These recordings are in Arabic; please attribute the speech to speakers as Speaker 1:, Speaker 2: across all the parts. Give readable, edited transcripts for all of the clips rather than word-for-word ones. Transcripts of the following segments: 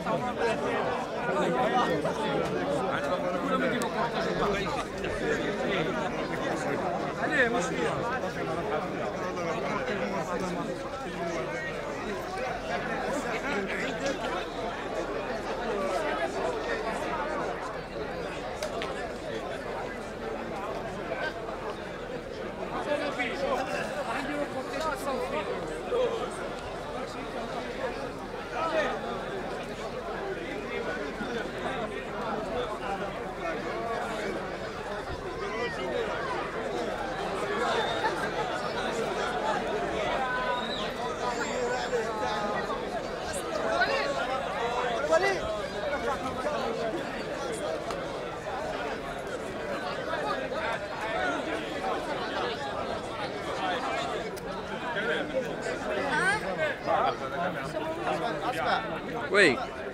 Speaker 1: Oui.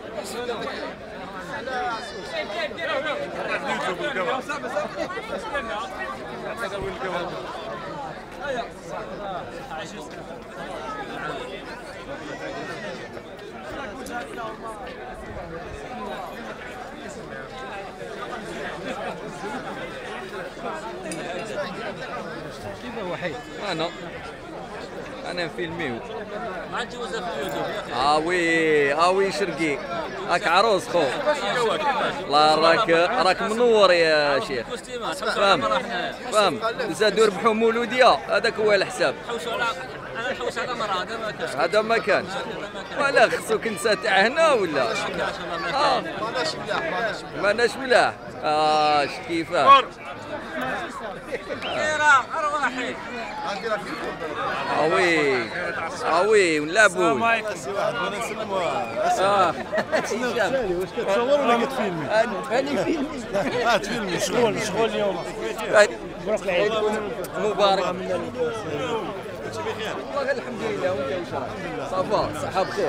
Speaker 1: أنا فيلميو.
Speaker 2: ما تجوزها في اليوتيوب يا أخي.
Speaker 1: وي شرقي. راك عروس خو. الله راك منور يا شيخ. فهم. زادوا ربحوا مولودية هذاك هو الحساب.
Speaker 2: أنا نحوس على مرة
Speaker 1: هذا ما كانش. ولا خصك نسى تاع هنا ولا؟ ماناش ملاح. اش كيفاه؟
Speaker 2: أرواحي.
Speaker 1: وي ونلعبوا.
Speaker 3: السلام عليكم. بغينا نسلموا. واش كتصور ولا كتفيلمي؟
Speaker 1: أنا فيلمي.
Speaker 3: تفيلمي شغل اليوم.
Speaker 1: مبروك العيد مبارك. والله الحمد لله وانت واش راك؟ صافا صحة بخير.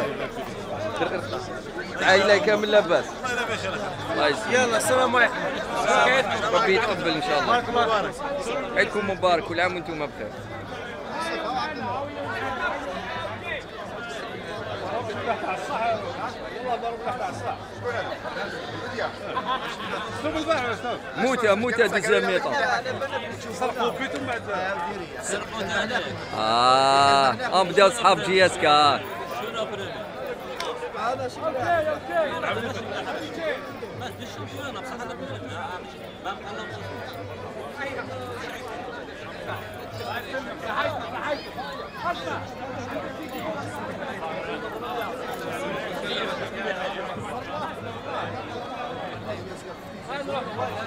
Speaker 1: العائلة كامل لاباس. الله يسلمك.
Speaker 3: يلا السلام عليكم.
Speaker 1: ربي يتقبل ان شاء الله. عيدكم مبارك كل عام وانتم بخير. موتة دزاميطة.
Speaker 3: سرقوا بيتهم بعد.
Speaker 1: بداو صحاب جي اس كا.
Speaker 2: هذا شو لا